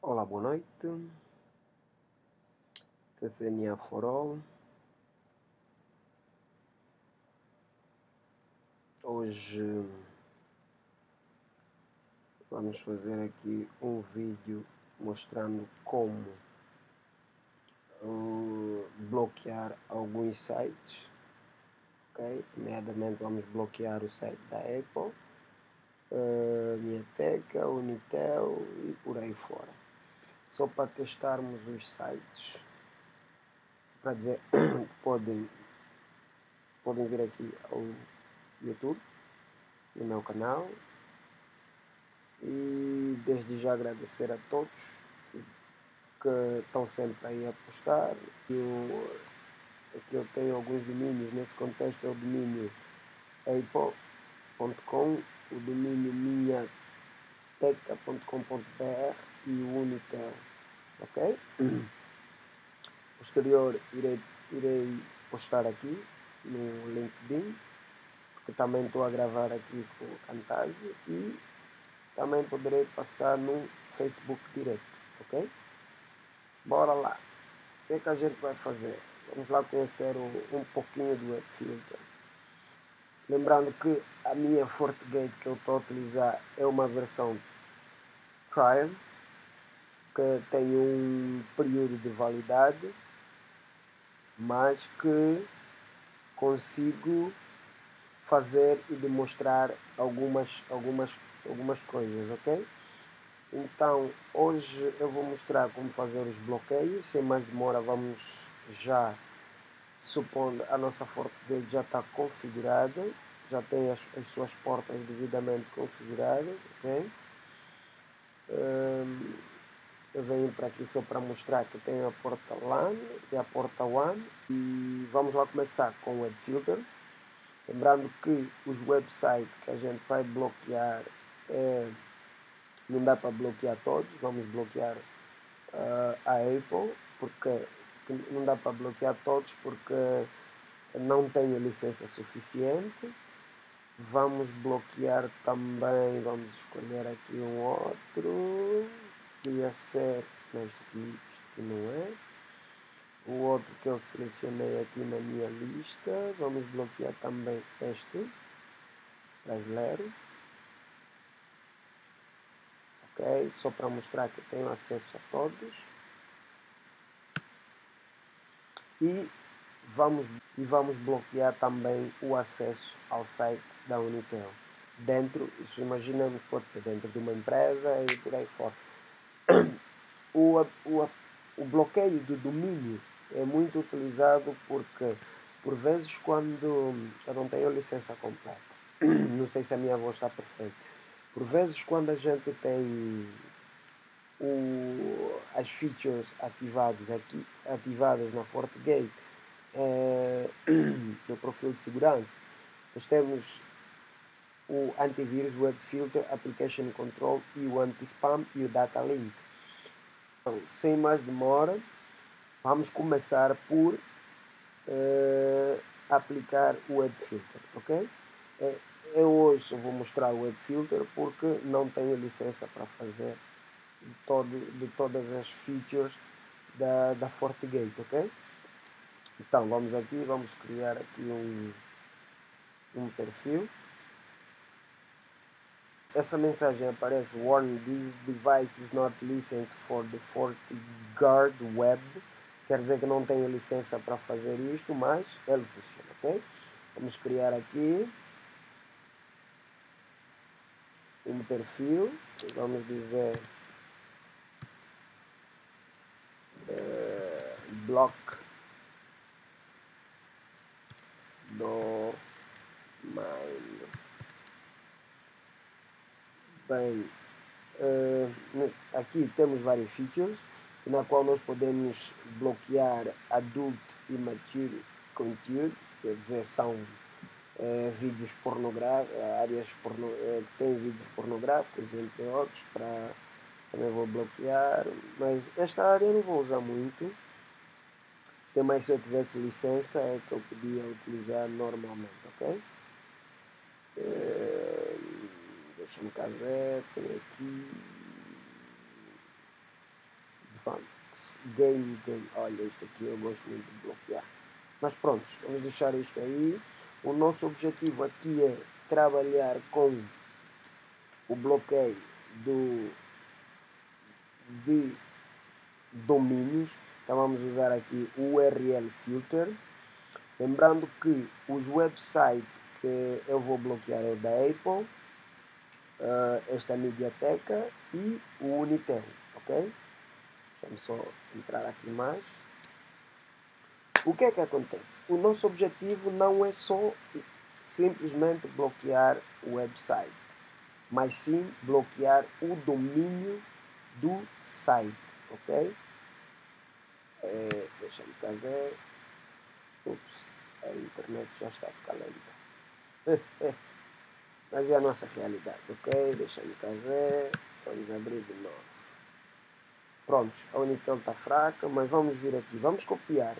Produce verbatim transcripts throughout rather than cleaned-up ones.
Olá, boa noite. T C N A for All. Hoje vamos fazer aqui um vídeo mostrando como uh, bloquear alguns sites, ok? Nomeadamente vamos bloquear o site da Apple, uh, Minhateca, Unitel e por aí fora. Só para testarmos os sites, para dizer que podem, podem vir aqui ao YouTube, no meu canal. E desde já agradecer a todos que estão sempre aí a postar. Eu, aqui eu tenho alguns domínios, nesse contexto é o domínio apple ponto com, o domínio minhateca ponto com ponto br e o Unitel, ok? Posterior irei, irei postar aqui no LinkedIn, porque também estou a gravar aqui com o Camtasia, e também poderei passar no Facebook direto, ok? Bora lá. O que é que a gente vai fazer? Vamos lá conhecer um, um pouquinho do WebFilter. Lembrando que a minha FortiGate que eu estou a utilizar é uma versão Trial, que tem um período de validade, mas que consigo fazer e demonstrar algumas, algumas, algumas coisas, ok? Então, hoje eu vou mostrar como fazer os bloqueios. Sem mais demora, vamos já, supondo a nossa FortiGate já está configurada, já tem as, as suas portas devidamente configuradas, ok? Um, eu venho para aqui só para mostrar que tem a porta LAN e a porta WAN, e vamos lá começar com o WebFilter. Lembrando que os websites que a gente vai bloquear é, não dá para bloquear todos, vamos bloquear uh, a Apple, porque não dá para bloquear todos porque não tenho licença suficiente. Vamos bloquear também, vamos escolher aqui um outro, que ia ser, não, este aqui, este aqui não é. O outro que eu selecionei aqui na minha lista, vamos bloquear também este, brasileiro. Ok, só para mostrar que tenho acesso a todos. E vamos, e vamos bloquear também o acesso ao site da Unitel. Dentro, isso imaginamos, pode ser dentro de uma empresa e por aí fora. O, o, o bloqueio do domínio é muito utilizado porque, por vezes, quando eu não tenho licença completa, não sei se a minha voz está perfeita, por vezes, quando a gente tem o, as features ativadas aqui, ativadas na FortiGate, é, no perfil de segurança, nós temos o antivírus, o WebFilter, Application Control e o anti-spam e o Data Link. Então, sem mais demora, vamos começar por uh, aplicar o WebFilter, ok? É, eu hoje só vou mostrar o WebFilter porque não tenho licença para fazer de, todo, de todas as features da, da FortiGate, ok? Então vamos aqui, vamos criar aqui um, um perfil. Essa mensagem aparece: Warning, this device is not licensed for the FortiGuard Web. Quer dizer que não tenho licença para fazer isto, mas ele funciona, ok? Vamos criar aqui um perfil. Vamos dizer uh, block do mine. Bem, uh, aqui temos várias features na qual nós podemos bloquear adult e mature conteúdo, quer dizer, são uh, vídeos pornográficos, áreas porno, uh, que têm vídeos pornográficos, entre outros, para também vou bloquear, mas esta área eu não vou usar muito, até mais se eu tivesse licença é que eu podia utilizar normalmente, ok? Uh, Deixa-me cá ver, tem aqui. pronto, game, game, olha, isto aqui eu gosto muito de bloquear. Mas pronto, vamos deixar isto aí. O nosso objetivo aqui é trabalhar com o bloqueio do, de domínios. Então vamos usar aqui o U R L filter. Lembrando que os websites que eu vou bloquear é o da Apple, uh, esta Mediateca e o Unitel, ok? Vamos só entrar aqui mais. O que é que acontece? O nosso objetivo não é só simplesmente bloquear o website, mas sim bloquear o domínio do site, ok? É, deixa-me cá ver. Ups, a internet já está a ficar lenta. Mas é a nossa realidade, ok? Deixa-me cá ver. Vamos abrir de novo. Prontos, a Unitel está fraca, mas vamos vir aqui. Vamos copiar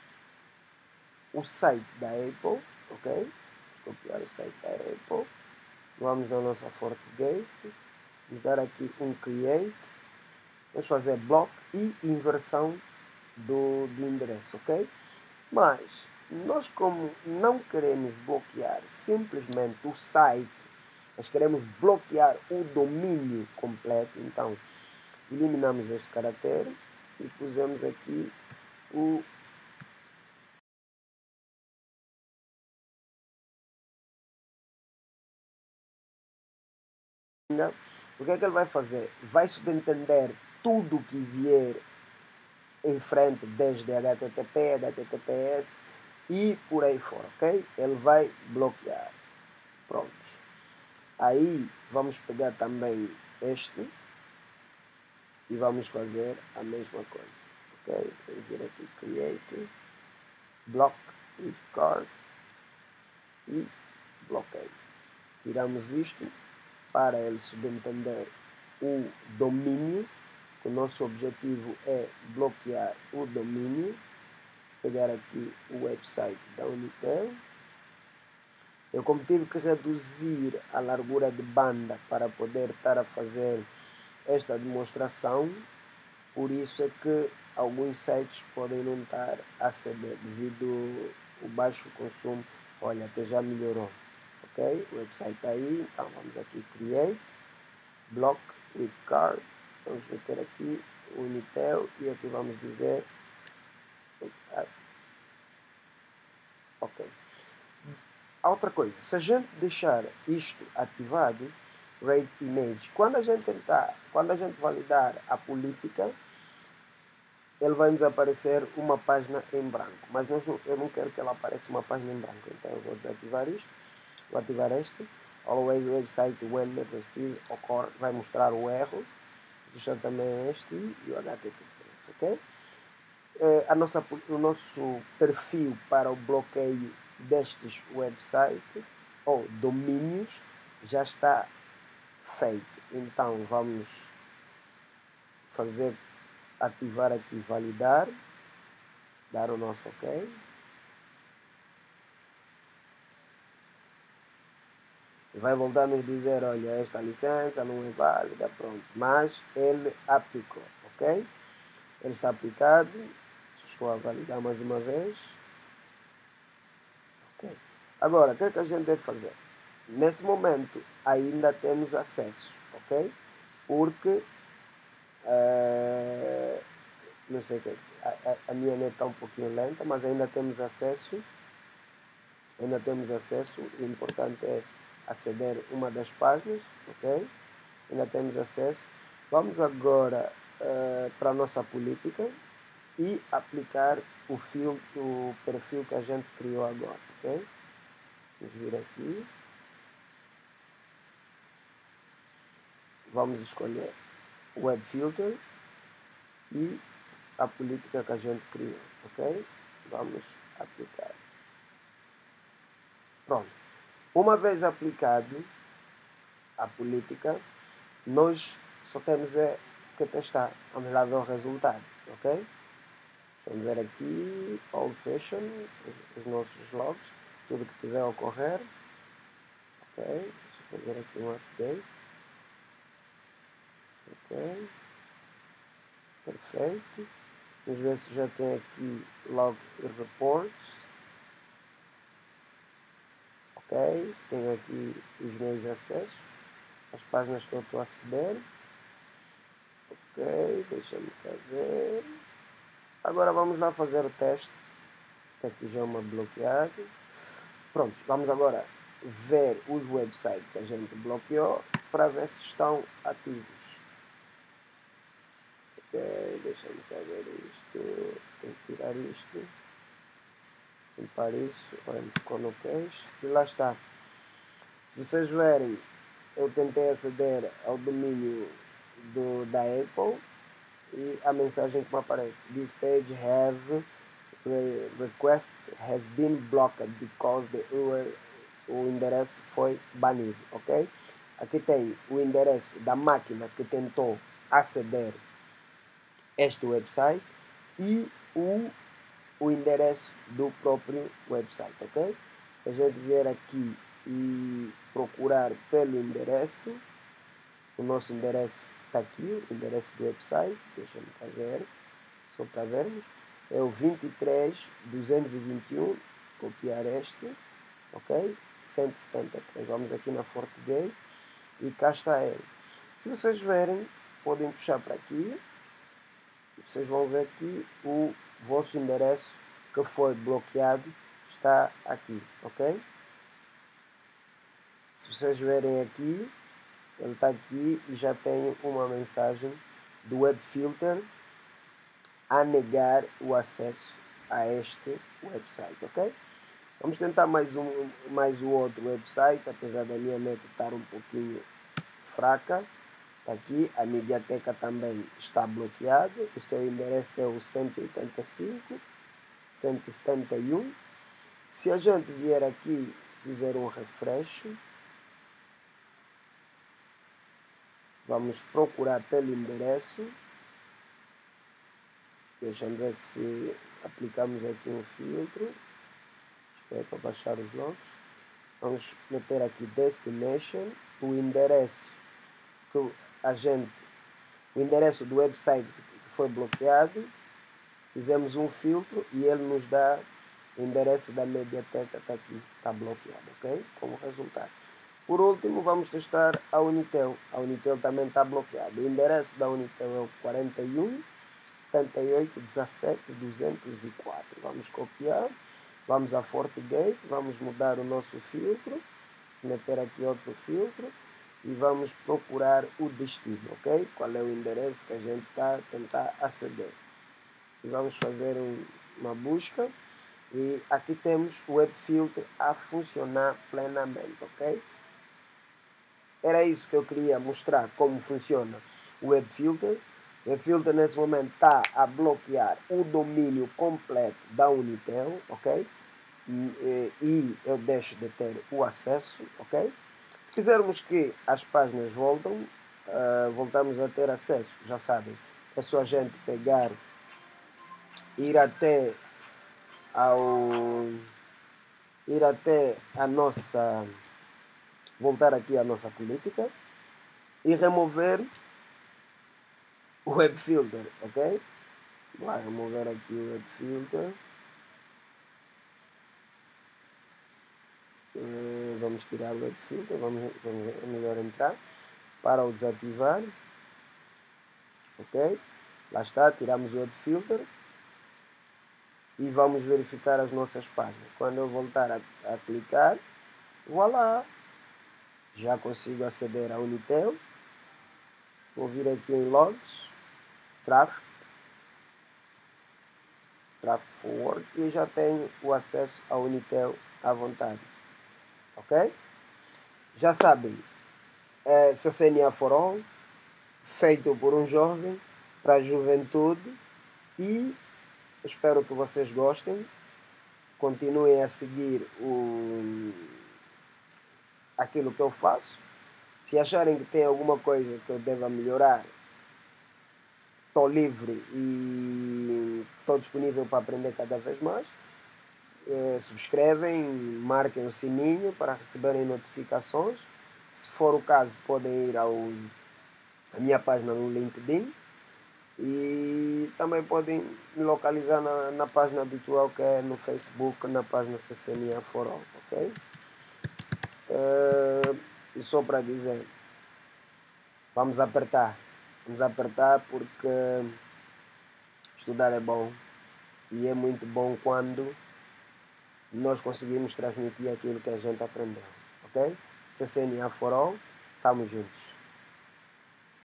o site da Apple, ok? Vamos copiar o site da Apple. Vamos na nossa FortiGate. Vamos dar aqui um Create. Vamos fazer block e inversão do, do endereço, ok? Mas nós, como não queremos bloquear simplesmente o site, nós queremos bloquear o domínio completo, então eliminamos este caractere e pusemos aqui o o que é que ele vai fazer? Vai subentender tudo que vier em frente, desde H T T P, H T T P S e por aí fora, ok? Ele vai bloquear. Pronto. Aí vamos pegar também este e vamos fazer a mesma coisa, ok? Vamos vir aqui, Create, Block with Card e bloqueio. Tiramos isto para ele subentender o domínio. O nosso objetivo é bloquear o domínio. Vou pegar aqui o website da Unitel. Eu, como tive que reduzir a largura de banda para poder estar a fazer esta demonstração, por isso é que alguns sites podem não estar a aceder devido ao baixo consumo. Olha, até já melhorou, ok? O website está aí, então vamos aqui Create, Block with Card, vamos meter aqui o Unitel e aqui vamos dizer ok. Outra coisa, se a gente deixar isto ativado, Rate Image, quando a gente tentar, quando a gente validar a política, ele vai nos aparecer uma página em branco, mas nós não, eu não quero que ela apareça uma página em branco, então eu vou desativar isto, vou ativar este, Always Website When Never Still Occur, vai mostrar o erro, deixar também este e o H T T P, ok? É, a nossa, o nosso perfil para o bloqueio destes websites ou domínios já está feito. Então vamos fazer, ativar aqui, validar, dar o nosso ok. Vai voltar a nos dizer, olha, esta licença não é válida, pronto. Mas ele aplicou, ok? Ele está aplicado. Estou a validar mais uma vez. Ok. Agora, o que é que a gente deve fazer? Nesse momento ainda temos acesso, ok? Porque uh, não sei que a, a, a minha net está um pouquinho lenta, mas ainda temos acesso. Ainda temos acesso. O importante é aceder a uma das páginas, ok? Ainda temos acesso. Vamos agora uh, para a nossa política e aplicar o, fio, o perfil que a gente criou agora, ok? Vamos vir aqui. Vamos escolher o Web Filter e a política que a gente criou, ok? Vamos aplicar. Pronto. Uma vez aplicado a política, nós só temos é que testar. Vamos lá ver o resultado, ok? Vamos ver aqui, all session, os, os nossos logs, tudo que tiver a ocorrer. Ok, deixa eu fazer aqui um update. Ok. Perfeito. Vamos ver se já tem aqui log e reports. Ok, tenho aqui os meus acessos, as páginas que eu estou a aceder. Ok, deixa-me cá ver. Agora vamos lá fazer o teste. Aqui já é uma bloqueado. Pronto, vamos agora ver os websites que a gente bloqueou para ver se estão ativos. Ok, deixa-me cá ver isto. Tenho que tirar isto. Limpar isso. Olha, ficou no cache. E lá está. Se vocês verem, eu tentei aceder ao domínio do, da Apple e a mensagem que me aparece: This page have request has been blocked because the U R L, o endereço foi banido, ok? Aqui tem o endereço da máquina que tentou aceder a este website e o, o endereço do próprio website, ok? Se a gente vier aqui e procurar pelo endereço, o nosso endereço está aqui, o endereço do website, deixa-me cá ver, só para vermos, é o vinte e três, duzentos e vinte e um, copiar este, ok? cento e setenta e três, vamos aqui na FortiGate e cá está ele. Se vocês verem, podem puxar para aqui, e vocês vão ver que o vosso endereço que foi bloqueado está aqui, ok? Se vocês verem aqui, ele está aqui e já tem uma mensagem do WebFilter a negar o acesso a este website, ok? Vamos tentar mais um, mais o outro website, apesar da minha net estar um pouquinho fraca. Está aqui, a Mediateca também está bloqueada, o seu endereço é o cento e oitenta e cinco, cento e setenta e um. Se a gente vier aqui e fizer um refresh, vamos procurar pelo endereço. Deixa-me ver se aplicamos aqui um filtro. Espera para baixar os logs. Vamos meter aqui Destination, o endereço que a gente, o endereço do website que foi bloqueado. Fizemos um filtro e ele nos dá o endereço da Mediateca, está aqui, está bloqueado, ok? Como resultado. Por último, vamos testar a Unitel. A Unitel também está bloqueada. O endereço da Unitel é o quarenta e um, setenta e oito, dezassete, duzentos e quatro. Vamos copiar, vamos a FortiGate, vamos mudar o nosso filtro, meter aqui outro filtro e vamos procurar o destino, ok? Qual é o endereço que a gente está a tentar aceder. E vamos fazer um, uma busca e aqui temos o WebFilter a funcionar plenamente, ok? Era isso que eu queria mostrar, como funciona o WebFilter. O WebFilter nesse momento está a bloquear o domínio completo da Unitel, ok? E, e eu deixo de ter o acesso, ok? Se quisermos que as páginas voltem, uh, voltamos a ter acesso, já sabem, é só a gente pegar, ir até ao ir até a nossa, voltar aqui à nossa política e remover o WebFilter, ok? Vai remover aqui o WebFilter. Uh, vamos tirar o WebFilter, vamos, vamos é melhor entrar para o desativar, ok? Lá está, tiramos o WebFilter e vamos verificar as nossas páginas. Quando eu voltar a, a clicar, voilà, já consigo aceder à Unitel. Vou vir aqui em Logs, Traffic, Traffic Forward e já tenho o acesso à Unitel à vontade, ok? Já sabem, é C C N A for All, feito por um jovem para a juventude e espero que vocês gostem. Continuem a seguir o, aquilo que eu faço. Se acharem que tem alguma coisa que eu deva melhorar, estou livre e estou disponível para aprender cada vez mais. É, subscrevem, marquem o sininho para receberem notificações. Se for o caso, podem ir ao, à minha página no LinkedIn E também podem me localizar na, na página habitual, que é no Facebook, na página C C N A for All, ok? Uh, e só para dizer, vamos apertar, vamos apertar porque estudar é bom e é muito bom quando nós conseguimos transmitir aquilo que a gente aprendeu, ok? C C N A for All, estamos juntos.